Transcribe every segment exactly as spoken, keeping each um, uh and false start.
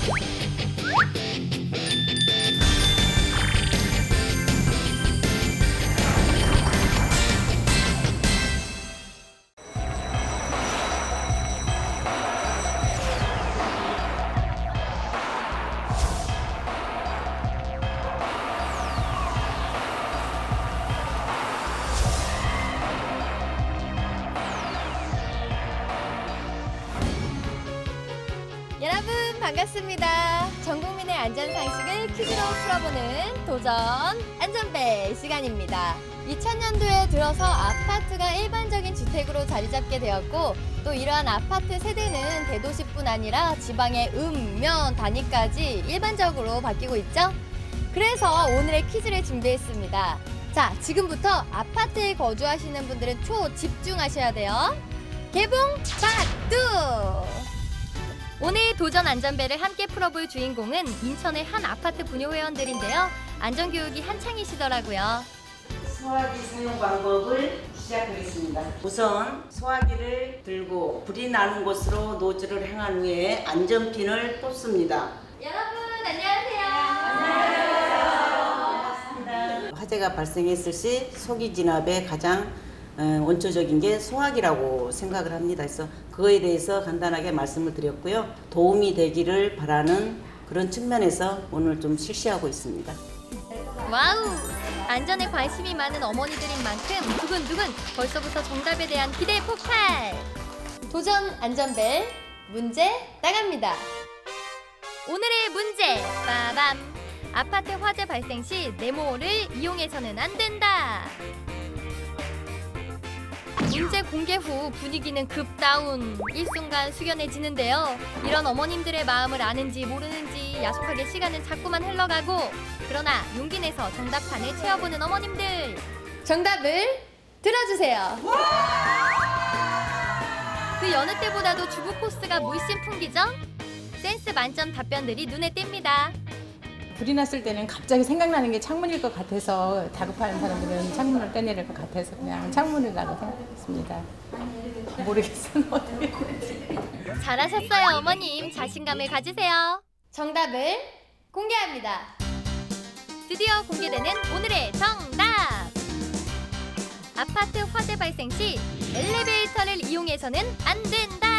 여러분 반갑습니다. 전국민의 안전상식을 퀴즈로 풀어보는 도전 안전벨 시간입니다. 이천 년도에 들어서 아파트가 일반적인 주택으로 자리 잡게 되었고 또 이러한 아파트 세대는 대도시뿐 아니라 지방의 읍, 면, 단위까지 일반적으로 바뀌고 있죠. 그래서 오늘의 퀴즈를 준비했습니다. 자, 지금부터 아파트에 거주하시는 분들은 초집중하셔야 돼요. 개봉 박두! 오늘 도전 안전벨을 함께 풀어볼 주인공은 인천의 한 아파트 분요 회원들인데요. 안전교육이 한창이시더라고요. 소화기 사용 방법을 시작하겠습니다. 우선 소화기를 들고 불이 나는 곳으로 노즐을 행한 후에 안전핀을 뽑습니다. 여러분 안녕하세요. 안녕하세요. 화재가 발생했을 시 소기 진압에 가장 원초적인 게 소화기라고 생각을 합니다. 그래서 그거에 대해서 간단하게 말씀을 드렸고요. 도움이 되기를 바라는 그런 측면에서 오늘 좀 실시하고 있습니다. 와우! 안전에 관심이 많은 어머니들인 만큼 두근두근 벌써부터 정답에 대한 기대 폭발! 도전 안전벨 문제 나갑니다. 오늘의 문제 빠밤! 아파트 화재 발생 시 네모를 이용해서는 안 된다. 문제 공개 후 분위기는 급다운, 일순간 숙연해지는데요. 이런 어머님들의 마음을 아는지 모르는지 야속하게 시간은 자꾸만 흘러가고 그러나 용기 내서 정답판을 채워보는 어머님들. 정답을 들어주세요. 그 여느 때보다도 주부 코스가 물씬 풍기죠? 센스 만점 답변들이 눈에 띕니다. 불이 났을 때는 갑자기 생각나는 게 창문일 것 같아서 다급한 사람들은 창문을 떼내릴 것 같아서 그냥 창문이라고 생각했습니다. 모르겠어요. 어떻게 될지. 잘하셨어요, 어머님. 자신감을 가지세요. 정답을 공개합니다. 드디어 공개되는 오늘의 정답! 아파트 화재 발생 시 엘리베이터를 이용해서는 안 된다.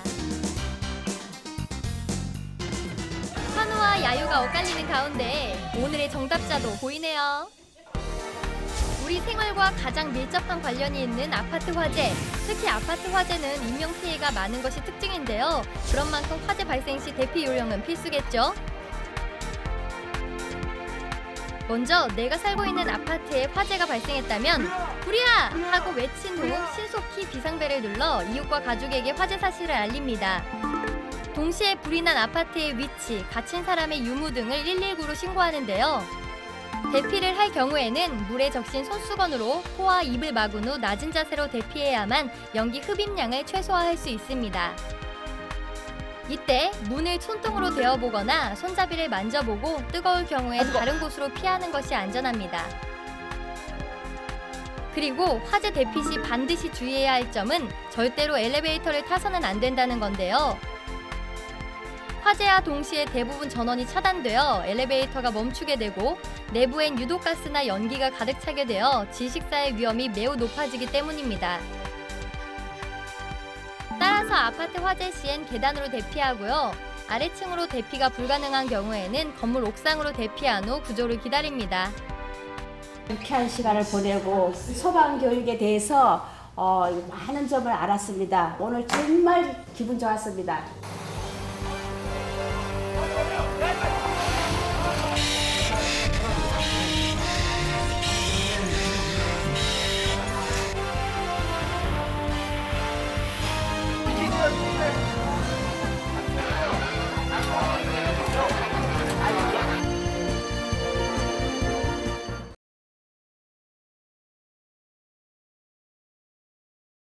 환호와 야유가 엇갈리는 가운데 오늘의 정답자도 보이네요. 우리 생활과 가장 밀접한 관련이 있는 아파트 화재. 특히 아파트 화재는 인명피해가 많은 것이 특징인데요. 그런 만큼 화재 발생 시 대피 요령은 필수겠죠. 먼저 내가 살고 있는 아파트에 화재가 발생했다면 불이야! 하고 외친 후 신속히 비상벨을 눌러 이웃과 가족에게 화재 사실을 알립니다. 동시에 불이 난 아파트의 위치, 갇힌 사람의 유무 등을 일일구로 신고하는데요. 대피를 할 경우에는 물에 적신 손수건으로 코와 입을 막은 후 낮은 자세로 대피해야만 연기 흡입량을 최소화할 수 있습니다. 이때 문을 손등으로 대어보거나 손잡이를 만져보고 뜨거울 경우엔 다른 곳으로 피하는 것이 안전합니다. 그리고 화재 대피 시 반드시 주의해야 할 점은 절대로 엘리베이터를 타서는 안 된다는 건데요. 화재와 동시에 대부분 전원이 차단되어 엘리베이터가 멈추게 되고 내부엔 유독가스나 연기가 가득 차게 되어 질식사의 위험이 매우 높아지기 때문입니다. 따라서 아파트 화재 시엔 계단으로 대피하고요. 아래층으로 대피가 불가능한 경우에는 건물 옥상으로 대피한 후 구조를 기다립니다. 유쾌한 시간을 보내고 소방교육에 대해서 어, 많은 점을 알았습니다. 오늘 정말 기분 좋았습니다.